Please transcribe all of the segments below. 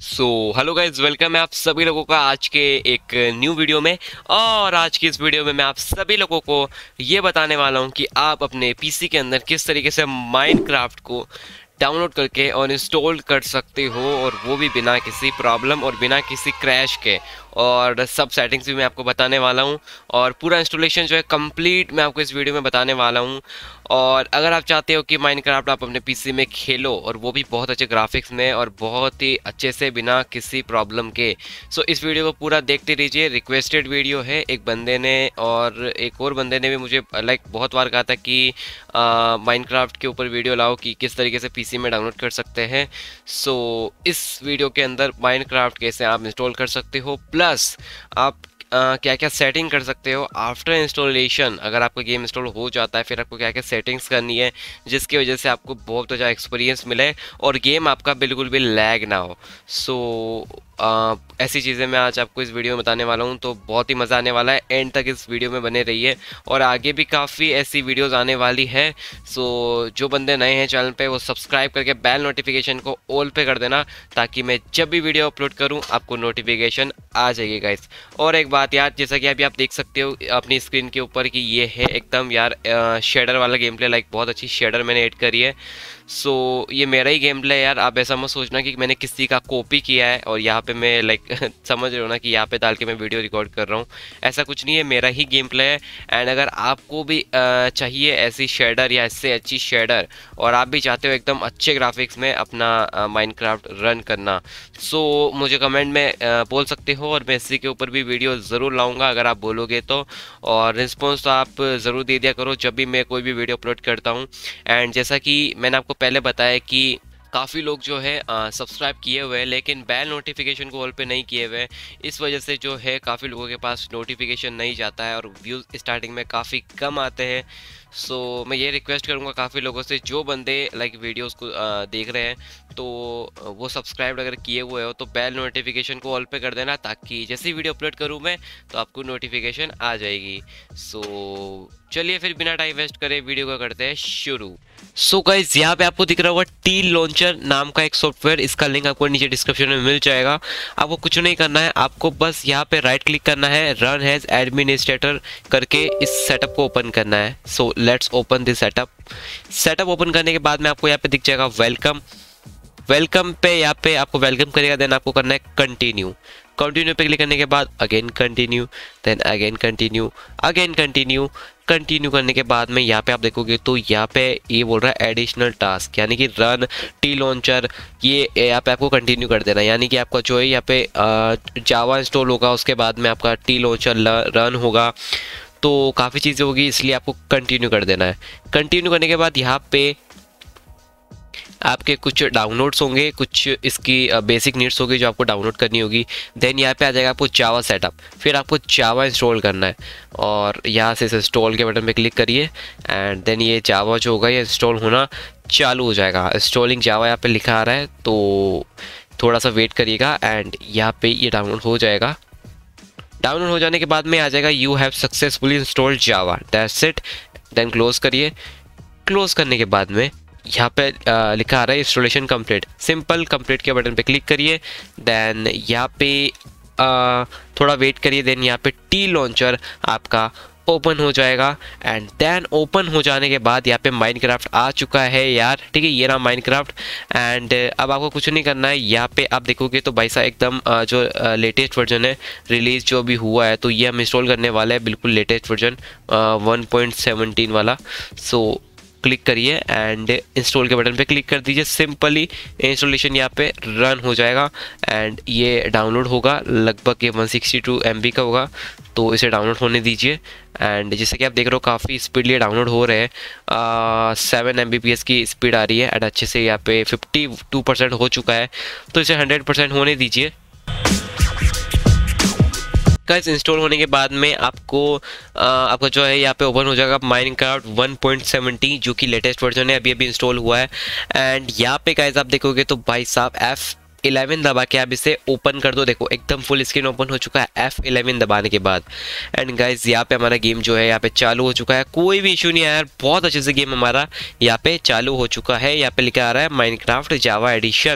Hello guys, welcome है आप सभी लोगों का आज के एक न्यू वीडियो में। और आज की इस वीडियो में मैं आप सभी लोगों को ये बताने वाला हूँ कि आप अपने पीसी के अंदर किस तरीके से माइनक्राफ्ट को डाउनलोड करके और इंस्टॉल कर सकते हो, और वो भी बिना किसी प्रॉब्लम और बिना किसी क्रैश के। और सब सेटिंग्स भी मैं आपको बताने वाला हूँ, और पूरा इंस्टॉलेशन जो है कंप्लीट मैं आपको इस वीडियो में बताने वाला हूँ। और अगर आप चाहते हो कि माइनक्राफ्ट आप अपने पीसी में खेलो, और वो भी बहुत अच्छे ग्राफिक्स में और बहुत ही अच्छे से बिना किसी प्रॉब्लम के, इस वीडियो को पूरा देखते रहिए। रिक्वेस्टेड वीडियो है, एक बंदे ने और एक और बंदे ने भी मुझे बहुत बार कहा था कि माइनक्राफ्ट के ऊपर वीडियो लाओ कि किस तरीके से पीसी में डाउनलोड कर सकते हैं। इस वीडियो के अंदर माइनक्राफ्ट कैसे आप इंस्टॉल कर सकते हो, प्लस आप क्या क्या सेटिंग कर सकते हो आफ्टर इंस्टॉलेशन। अगर आपका गेम इंस्टॉल हो जाता है, फिर आपको क्या क्या सेटिंग्स करनी है जिसकी वजह से आपको बहुत अच्छा एक्सपीरियंस मिले और गेम आपका बिल्कुल भी लैग ना हो। ऐसी चीज़ें मैं आज आपको इस वीडियो में बताने वाला हूँ, तो बहुत ही मज़ा आने वाला है। एंड तक इस वीडियो में बने रहिए, और आगे भी काफ़ी ऐसी वीडियोज़ आने वाली है। जो बंदे नए हैं चैनल पे, वो सब्सक्राइब करके बेल नोटिफिकेशन को ऑल पे कर देना, ताकि मैं जब भी वीडियो अपलोड करूँ आपको नोटिफिकेशन आ जाइए गाइस। और एक बात यार, जैसा कि अभी आप देख सकते हो अपनी स्क्रीन के ऊपर कि ये है एकदम यार शेडर वाला गेम प्ले, बहुत अच्छी शेडर मैंने ऐड करी है। ये मेरा ही गेम प्ले है यार। आप ऐसा मत सोचना कि मैंने किसी का कॉपी किया है और यहाँ पे मैं समझ रहे हो ना कि यहाँ पे डाल के मैं वीडियो रिकॉर्ड कर रहा हूँ। ऐसा कुछ नहीं है, मेरा ही गेम प्ले है। एंड अगर आपको भी चाहिए ऐसी शेडर या इससे अच्छी शेडर, और आप भी चाहते हो एकदम अच्छे ग्राफिक्स में अपना माइनक्राफ्ट रन करना, मुझे कमेंट में बोल सकते हो, और मैं इसी के ऊपर भी वीडियो ज़रूर लाऊंगा अगर आप बोलोगे तो। और रिस्पॉन्स तो आप ज़रूर दे दिया करो जब भी मैं कोई भी वीडियो अपलोड करता हूँ। एंड जैसा कि मैंने आपको पहले बताया कि काफ़ी लोग जो है सब्सक्राइब किए हुए हैं, लेकिन बेल नोटिफिकेशन को ऑल पे नहीं किए हुए हैं। इस वजह से जो है काफ़ी लोगों के पास नोटिफिकेशन नहीं जाता है, और व्यूज़ स्टार्टिंग में काफ़ी कम आते हैं। मैं ये रिक्वेस्ट करूँगा काफ़ी लोगों से, जो बंदे वीडियोस को देख रहे हैं, तो वो सब्सक्राइब अगर किए हुए हो तो बेल नोटिफिकेशन को ऑल पे कर देना, ताकि जैसे ही वीडियो अपलोड करूँ मैं तो आपको नोटिफिकेशन आ जाएगी। चलिए फिर बिना टाइम वेस्ट करे वीडियो को करते हैं शुरू। गाइस, यहाँ पे आपको दिख रहा होगा टी लॉन्चर नाम का एक सॉफ्टवेयर, इसका लिंक आपको नीचे डिस्क्रिप्शन में मिल जाएगा। आपको कुछ नहीं करना है, आपको बस यहाँ पे राइट क्लिक करना है, रन एज एडमिनिस्ट्रेटर करके इस सेटअप को ओपन करना है। Let's open this setup open करने के बाद में आपको यहाँ पे दिख जाएगा वेलकम। वेलकम पे यहाँ पे आपको वेलकम करेगा, देन आपको करना है कंटिन्यू। कंटिन्यू पे क्लिक करने के बाद again continue, then again continue, again continue. Continue करने के बाद में यहाँ पे आप देखोगे तो यहाँ पे ये बोल रहा है एडिशनल टास्क, यानी कि रन टी लॉन्चर। ये यहाँ पे आपको कंटिन्यू कर देना है, यानी कि आपका जो है यहाँ पे जावा इंस्टॉल होगा, उसके बाद में आपका टी लॉन्चर रन होगा, तो काफ़ी चीज़ें होगी, इसलिए आपको कंटिन्यू कर देना है। कंटिन्यू करने के बाद यहाँ पे आपके कुछ डाउनलोड्स होंगे, कुछ इसकी बेसिक नीड्स होगी जो आपको डाउनलोड करनी होगी। देन यहाँ पे आ जाएगा आपको जावा सेटअप, फिर आपको जावा इंस्टॉल करना है, और यहाँ से इस इंस्टॉल के बटन पे क्लिक करिए, एंड देन ये जावा जो होगा ये इंस्टॉल होना चालू हो जाएगा। इंस्टॉलिंग जावा यहाँ पे लिखा आ रहा है, तो थोड़ा सा वेट करिएगा, एंड यहाँ पे ये डाउनलोड हो जाएगा। डाउनलोड हो जाने के बाद में आ जाएगा you have successfully installed Java, that's it. Then close करिए। क्लोज करने के बाद में यहाँ पे लिखा आ रहा है इंस्टॉलेशन कंप्लीट, सिंपल कंप्लीट के बटन पे क्लिक करिए। देन यहाँ पे थोड़ा वेट करिए, देन यहाँ पे टी लॉन्चर आपका ओपन हो जाएगा। एंड देन ओपन हो जाने के बाद यहाँ पे माइनक्राफ्ट आ चुका है यार, ठीक है, ये रहा माइनक्राफ्ट। एंड अब आपको कुछ नहीं करना है, यहाँ पे आप देखोगे तो भाई साहब एकदम जो लेटेस्ट वर्जन है रिलीज जो भी हुआ है, तो ये हम इंस्टॉल करने वाले हैं, बिल्कुल लेटेस्ट वर्जन 1.17 वाला। क्लिक करिए एंड इंस्टॉल के बटन पे क्लिक कर दीजिए। सिंपली इंस्टॉलेशन यहाँ पे रन हो जाएगा, एंड ये डाउनलोड होगा, लगभग ये 162 MB का होगा, तो इसे डाउनलोड होने दीजिए। एंड जैसे कि आप देख रहे हो काफ़ी स्पीडली डाउनलोड हो रहे हैं, 7 Mbps की स्पीड आ रही है, एंड अच्छे से यहाँ पे 52% हो चुका है, तो इसे 100% होने दीजिए। गाइस, इंस्टॉल होने के बाद में आपका जो है यहाँ पे ओपन हो जाएगा माइनक्राफ्ट 1.17, जो कि लेटेस्ट वर्जन है, अभी इंस्टॉल हुआ है। एंड यहाँ पे गाइस आप देखोगे तो भाई साहब F11 दबा के आप इसे ओपन कर दो, देखो एकदम फुल स्क्रीन ओपन हो चुका है F11 दबाने के बाद। एंड गाइस यहाँ पे हमारा गेम जो है यहाँ पे चालू हो चुका है, कोई भी इशू नहीं आया यार, बहुत अच्छे से गेम हमारा यहाँ पे चालू हो चुका है। यहाँ पे लिखा आ रहा है माइनक्राफ्ट जावा एडिशन,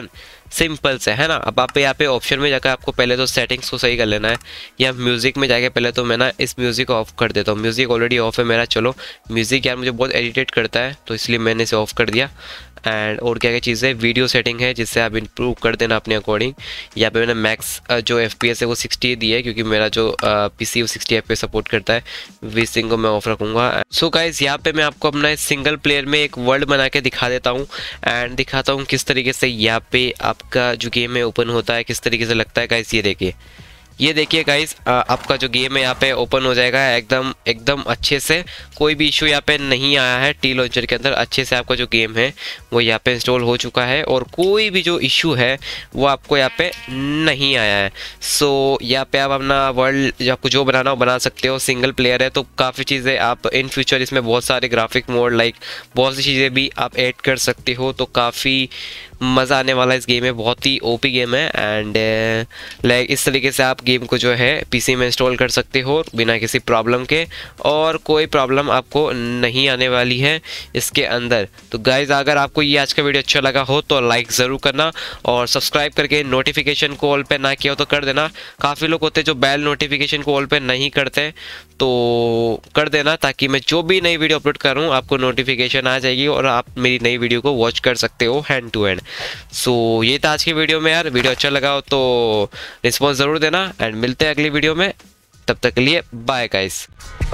सिंपल से है ना। अब आप यहाँ पे ऑप्शन में जाकर आपको पहले तो सेटिंग्स को सही कर लेना है, या म्यूज़िक में जाके पहले तो मैं ना इस म्यूज़िक को ऑफ कर देता हूँ। म्यूज़िक ऑलरेडी ऑफ है मेरा। चलो म्यूज़िक यार मुझे बहुत इरिटेट करता है, तो इसलिए मैंने इसे ऑफ कर दिया। एंड और क्या क्या चीज़ें, वीडियो सेटिंग है जिससे आप इम्प्रूव कर देना अपने अकॉर्डिंग। यहाँ पे मैंने मैक्स जो FPS है वो 60 दी है, क्योंकि मेरा जो PC वो 60 FPS सपोर्ट करता है। वीसिंग को मैं ऑफ रखूँगा। सो गाइस यहाँ पे मैं आपको अपना सिंगल प्लेयर में एक वर्ल्ड बना के दिखा देता हूँ, एंड दिखाता हूँ किस तरीके से यहाँ पे आपका जो गेम है ओपन होता है, किस तरीके से लगता है। गाइस ये देखिए गाइस, आपका जो गेम है यहाँ पे ओपन हो जाएगा एकदम एकदम अच्छे से। कोई भी इशू यहाँ पे नहीं आया है। टी लॉन्चर के अंदर अच्छे से आपका जो गेम है वो यहाँ पे इंस्टॉल हो चुका है, और कोई भी जो इशू है वो आपको यहाँ पे नहीं आया है। सो यहाँ पे आप अपना वर्ल्ड आपको जो बनाना हो बना सकते हो। सिंगल प्लेयर है तो काफ़ी चीज़ें आप इन फ्यूचर इसमें बहुत सारे ग्राफिक मोड लाइक बहुत सी चीज़ें भी आप ऐड कर सकते हो, तो काफ़ी मज़ा आने वाला इस गेम में। बहुत ही ओपी गेम है, एंड लाइक इस तरीके से आप गेम को जो है PC में इंस्टॉल कर सकते हो बिना किसी प्रॉब्लम के, और कोई प्रॉब्लम आपको नहीं आने वाली है इसके अंदर। तो गाइज अगर आपको ये आज का वीडियो अच्छा लगा हो तो लाइक ज़रूर करना, और सब्सक्राइब करके नोटिफिकेशन को ऑल पे ना किया हो तो कर देना। काफ़ी लोग होते हैं जो बेल नोटिफिकेशन को ऑल पे नहीं करते, तो कर देना, ताकि मैं जो भी नई वीडियो अपलोड करूँ आपको नोटिफिकेशन आ जाएगी और आप मेरी नई वीडियो को वॉच कर सकते हो हैंड टू हैंड। सो ये था आज की वीडियो में यार। वीडियो अच्छा लगा हो तो रिस्पॉन्स ज़रूर देना, एंड मिलते हैं अगली वीडियो में। तब तक के लिए बाय गाइस।